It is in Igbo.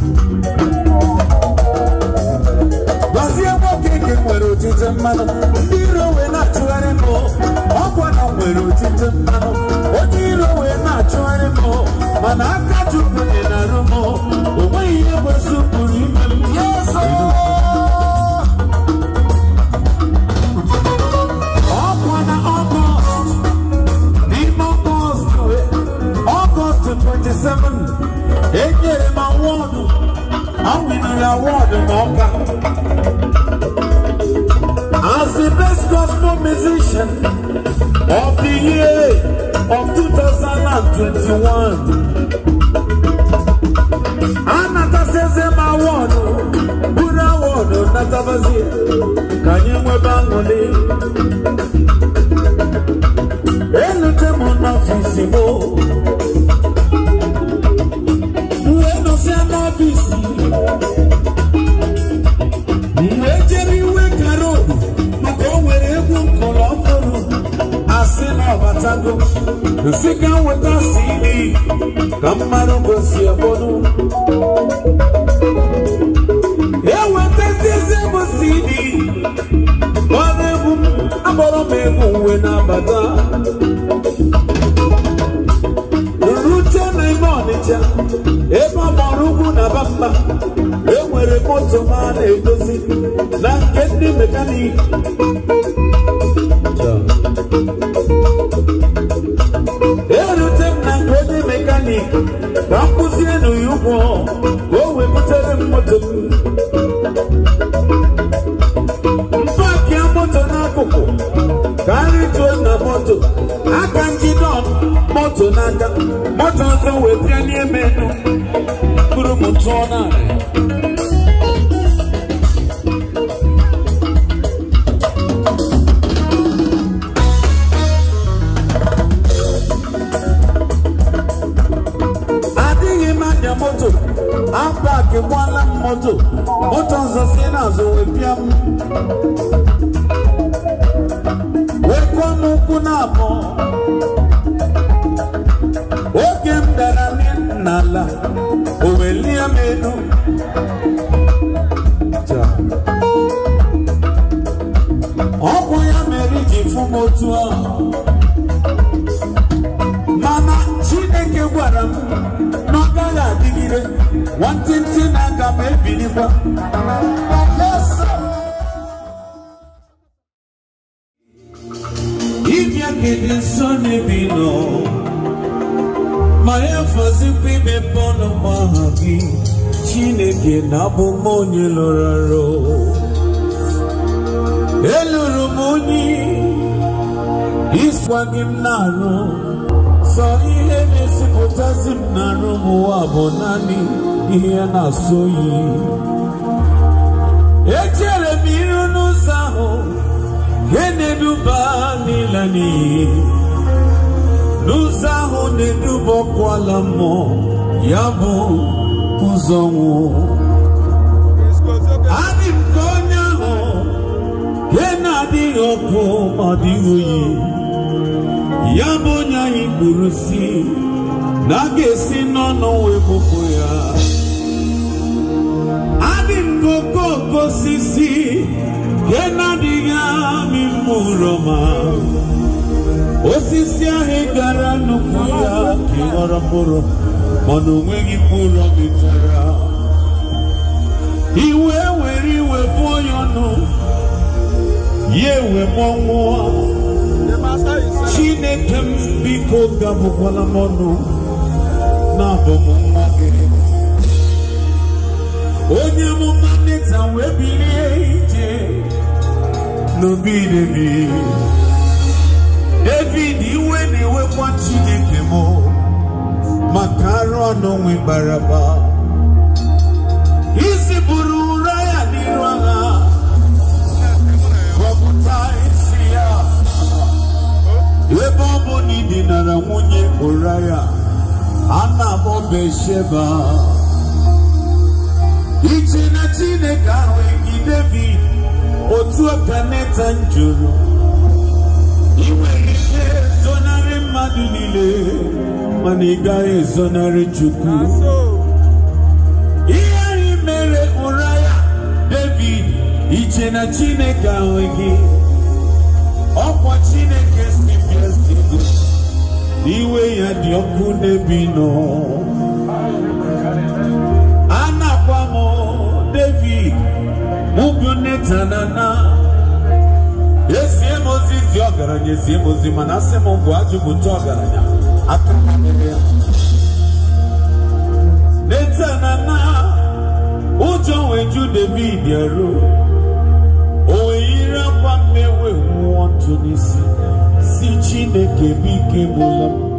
Bazie nwoke nke nwere otite mmanụ ndị iro wee na-achụgharị m ọkwa na nwere otite mmanụ onye iro wee na-achụgharị m mana aka Chukwu dị n'arụ m o nweghị ihe kwesị pụrụ ime m ọkwa na August 27 enyere m awọdụ awinere awọdụ n'ọka as the best gospel musician of the year of 2021. Anataseze m awọdụ buru awọdụ natabazie ka anyị nwebe aṅụrị elute m n'ọfisi m wee nọsịa n'ọfisi wee jere iwe karo maka o nwere egwu nkọrọ ọhụrụ asị na ọbatago nsị ka nweta CD ka mmadụ gosi ebodu ewetazieze m CD ọrụ egwu m agbọrọ m egwu uwe na-abata rute n'ime Ọnịcha ebe ọ gbara ugwu na Bamba enwere moto ma na-edozi na nke ndị mekanik erute m na nke onye mekanik ka m kụzie n'ụya ụgwọ ka o wepụtere m moto mpaki ya moto n'akụkụ ka nrituo na moto aka njide moto n'aka moto ọzọ wee bịa n'ime enu bụrụ m tụọ narị adịghị m anya moto apaki gbala m moto ọzọ si n'azụ wee bịa m wee kụọ m ụkwụ n'abụọ oge m dara n'ala o welie m elu ọkụ ya mere iji fụ m otu ahụ mana Chineke gwara m na ọ gaghị adịgide nwantịntị na aga m ebilikwa ịbịa gede nso n'ebi nọ ma ya fọzikwa imepe ọnụ mgbaha gị Chineke na-abụ m onye lụrụ arụ eluru m onye ịsịkwa gị m na-arụ sọ ihe na-esipụtazi m n'arụ m ụwa bụ naanị ihe ya na-asọ oyi echere m iru n'ụzọ ahụ ihe na-eduba n'ịla n'iyi n'ụzọ ahụ na-eduba ọkụ ala mmụọ ya bụ ụzọ nwụ adị m ka onye ahụ ihe na-adịghị ọkụ ma dịghị oyi ya bụ onye anyị kwuru si na a ga-esi n'ọnụ wee bụpụ ya adị m ka okooko osisi nke na-adịghị amị mkpụrụ ọma osisi ahụ gara nnukwu ya ka ị ghọrọ mkpụrụ mana o nweghị mkpụrụ ọ mịtara iwe were iwe pụọ ya ọnụ ya ewe mọnwụọ Chineke m biko gabụkwala m ọnụ na-abụ m nwa gị onye amụma Neta wee bilie ije n'obi David iwe na-ewekwa Chineke m maka arụ ọnụ nwe Baraba isi buru ụra ya n'iru agha kọpụta isi ya ebe ọ bụ na idinara nwunye ụra ya a na-akpọ Besheba iche na Chineke ahụ gị David otu ka Neta jụrụ ị nwere ike zonarị mmadụ niile mana ị gaghị ezonarị Chukwu ihe Ichena Chineke awegi Okwa Chineke stibiestigo Iwe ya dioku nebino Anakwamo David Mubunetanana Yesi Moses yogaranya Yesi Moses manase Mungu ajubuto yogaranya Akamanele Netanana Ujo weju David yaro Owe ira kwa mewe Mwantu nisi Si Chineke bike mulam